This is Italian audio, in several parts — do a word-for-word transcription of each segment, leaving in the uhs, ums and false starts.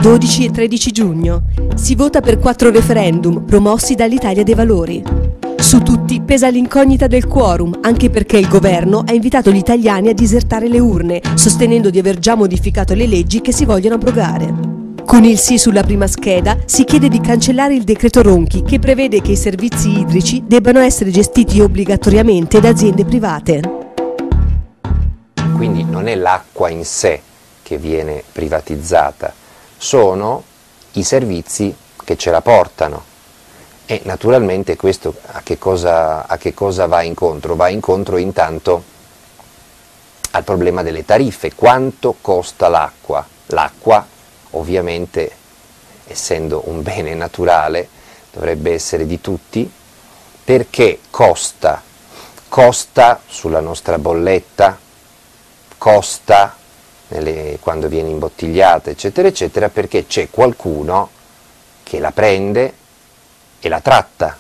dodici e tredici giugno. Si vota per quattro referendum promossi dall'Italia dei Valori. Su tutti pesa l'incognita del quorum, anche perché il governo ha invitato gli italiani a disertare le urne, sostenendo di aver già modificato le leggi che si vogliono abrogare. Con il sì sulla prima scheda si chiede di cancellare il decreto Ronchi, che prevede che i servizi idrici debbano essere gestiti obbligatoriamente da aziende private. Quindi non è l'acqua in sé che viene privatizzata, sono i servizi che ce la portano. E naturalmente questo a che cosa, a che cosa va incontro? Va incontro intanto al problema delle tariffe. Quanto costa l'acqua? L'acqua ovviamente, essendo un bene naturale, dovrebbe essere di tutti. Perché costa? Costa sulla nostra bolletta, costa nelle, quando viene imbottigliata, eccetera, eccetera, perché c'è qualcuno che la prende e la tratta,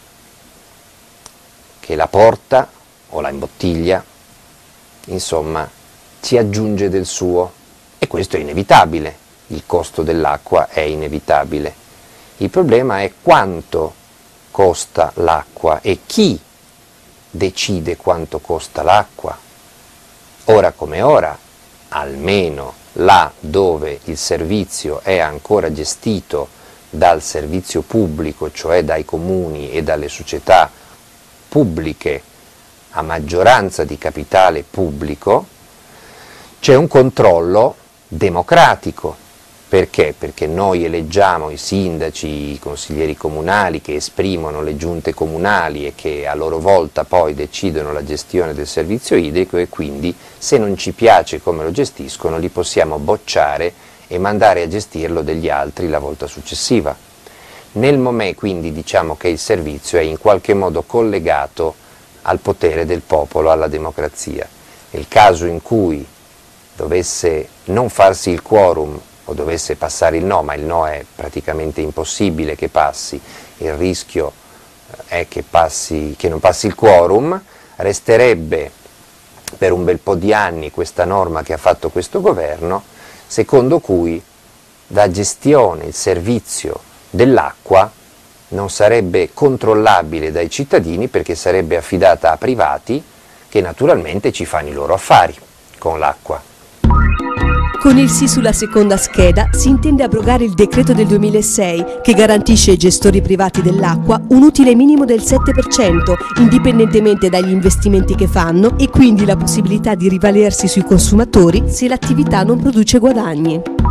che la porta o la imbottiglia, insomma ci aggiunge del suo, e questo è inevitabile, il costo dell'acqua è inevitabile. Il problema è quanto costa l'acqua e chi decide quanto costa l'acqua. Ora come ora, almeno là dove il servizio è ancora gestito dal servizio pubblico, cioè dai comuni e dalle società pubbliche a maggioranza di capitale pubblico, c'è un controllo democratico. Perché? Perché noi eleggiamo i sindaci, i consiglieri comunali che esprimono le giunte comunali e che a loro volta poi decidono la gestione del servizio idrico, e quindi se non ci piace come lo gestiscono li possiamo bocciare e mandare a gestirlo degli altri la volta successiva. Nel momento quindi diciamo che il servizio è in qualche modo collegato al potere del popolo, alla democrazia. Nel caso in cui dovesse non farsi il quorum o dovesse passare il no, ma il no è praticamente impossibile che passi, il rischio è che, passi, che non passi il quorum, resterebbe per un bel po' di anni questa norma che ha fatto questo governo, secondo cui la gestione, il servizio dell'acqua non sarebbe controllabile dai cittadini, perché sarebbe affidata a privati che naturalmente ci fanno i loro affari con l'acqua. Con il sì sulla seconda scheda si intende abrogare il decreto del duemilasei che garantisce ai gestori privati dell'acqua un utile minimo del sette per cento, indipendentemente dagli investimenti che fanno, e quindi la possibilità di rivalersi sui consumatori se l'attività non produce guadagni.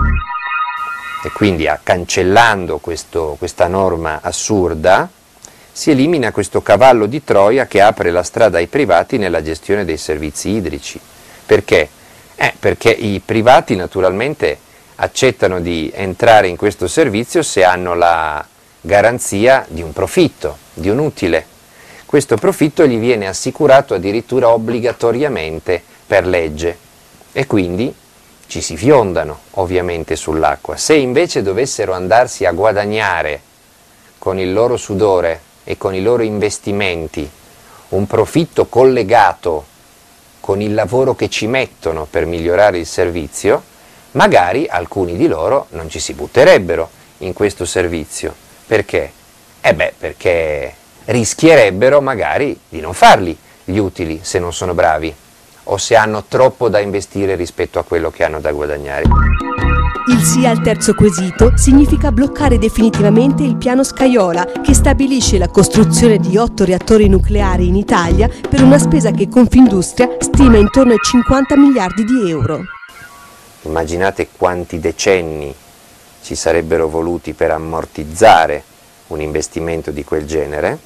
E quindi a, cancellando questo, questa norma assurda si elimina questo cavallo di Troia che apre la strada ai privati nella gestione dei servizi idrici. Perché? Eh, perché i privati naturalmente accettano di entrare in questo servizio se hanno la garanzia di un profitto, di un utile. Questo profitto gli viene assicurato addirittura obbligatoriamente per legge, e quindi ci si fiondano ovviamente sull'acqua. Se invece dovessero andarsi a guadagnare con il loro sudore e con i loro investimenti un profitto collegato con il lavoro che ci mettono per migliorare il servizio, magari alcuni di loro non ci si butterebbero in questo servizio. Perché? Eh beh, perché rischierebbero magari di non farli gli utili se non sono bravi, o se hanno troppo da investire rispetto a quello che hanno da guadagnare. Il sì al terzo quesito significa bloccare definitivamente il piano Scajola, che stabilisce la costruzione di otto reattori nucleari in Italia per una spesa che Confindustria stima intorno ai cinquanta miliardi di euro. Immaginate quanti decenni ci sarebbero voluti per ammortizzare un investimento di quel genere,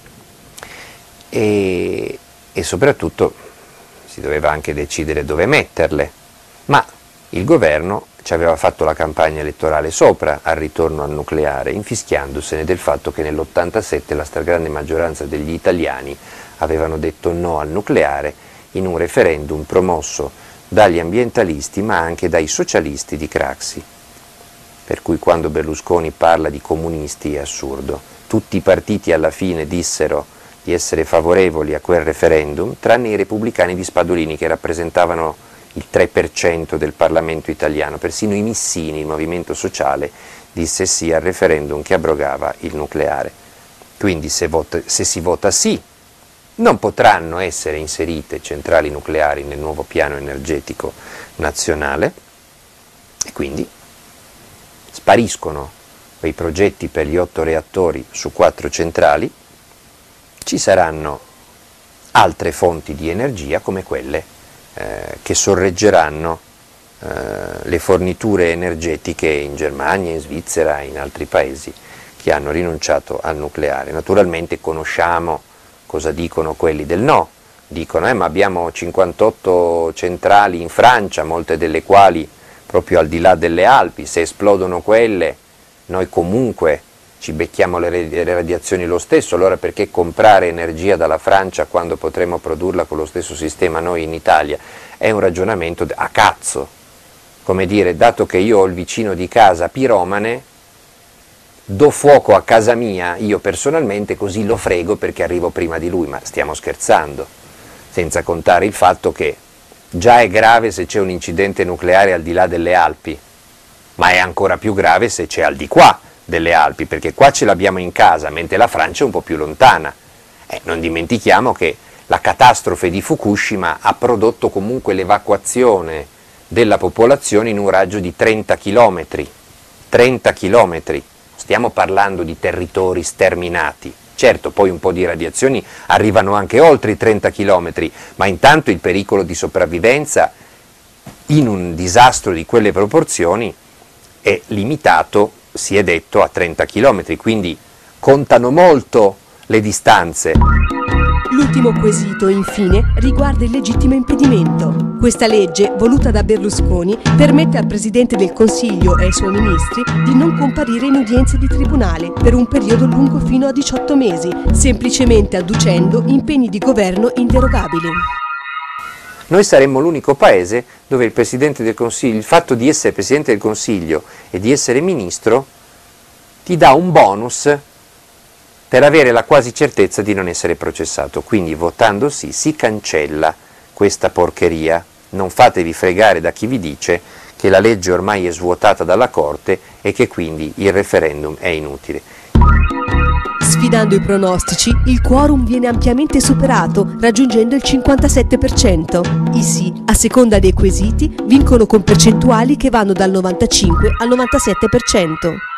e, e soprattutto si doveva anche decidere dove metterle, ma il governo ci aveva fatto la campagna elettorale sopra al ritorno al nucleare, infischiandosene del fatto che nell'ottantasette la stragrande maggioranza degli italiani avevano detto no al nucleare in un referendum promosso dagli ambientalisti ma anche dai socialisti di Craxi. Per cui quando Berlusconi parla di comunisti è assurdo. Tutti i partiti alla fine dissero di essere favorevoli a quel referendum, tranne i repubblicani di Spadolini, che rappresentavano il tre per cento del Parlamento italiano. Persino i Missini, il movimento sociale, disse sì al referendum che abrogava il nucleare. Quindi se, vota, se si vota sì, non potranno essere inserite centrali nucleari nel nuovo piano energetico nazionale e quindi spariscono quei progetti per gli otto reattori su quattro centrali, ci saranno altre fonti di energia come quelle eh, che sorreggeranno eh, le forniture energetiche in Germania, in Svizzera e in altri paesi che hanno rinunciato al nucleare. Naturalmente conosciamo cosa dicono quelli del no, dicono eh, ma abbiamo cinquantotto centrali in Francia, molte delle quali proprio al di là delle Alpi, se esplodono quelle noi comunque ci becchiamo le radiazioni lo stesso, allora perché comprare energia dalla Francia quando potremo produrla con lo stesso sistema noi in Italia? È un ragionamento a cazzo, come dire, dato che io ho il vicino di casa piromane, do fuoco a casa mia, io personalmente, così lo frego perché arrivo prima di lui, ma stiamo scherzando, senza contare il fatto che già è grave se c'è un incidente nucleare al di là delle Alpi, ma è ancora più grave se c'è al di qua delle Alpi, perché qua ce l'abbiamo in casa, mentre la Francia è un po' più lontana. Eh, non dimentichiamo che la catastrofe di Fukushima ha prodotto comunque l'evacuazione della popolazione in un raggio di trenta chilometri. trenta chilometri. Stiamo parlando di territori sterminati. Certo, poi un po' di radiazioni arrivano anche oltre i trenta chilometri, ma intanto il pericolo di sopravvivenza in un disastro di quelle proporzioni è limitato, si è detto, a trenta chilometri, quindi contano molto le distanze. L'ultimo quesito, infine, riguarda il legittimo impedimento. Questa legge, voluta da Berlusconi, permette al Presidente del Consiglio e ai suoi ministri di non comparire in udienze di tribunale per un periodo lungo fino a diciotto mesi, semplicemente adducendo impegni di governo inderogabili. Noi saremmo l'unico paese dove il Presidente del Consiglio, il fatto di essere Presidente del Consiglio e di essere Ministro, ti dà un bonus per avere la quasi certezza di non essere processato. Quindi votando sì si cancella questa porcheria. Non fatevi fregare da chi vi dice che la legge ormai è svuotata dalla Corte e che quindi il referendum è inutile. Sfidando i pronostici, il quorum viene ampiamente superato, raggiungendo il cinquantasette per cento. I sì, a seconda dei quesiti, vincono con percentuali che vanno dal novantacinque al novantasette per cento.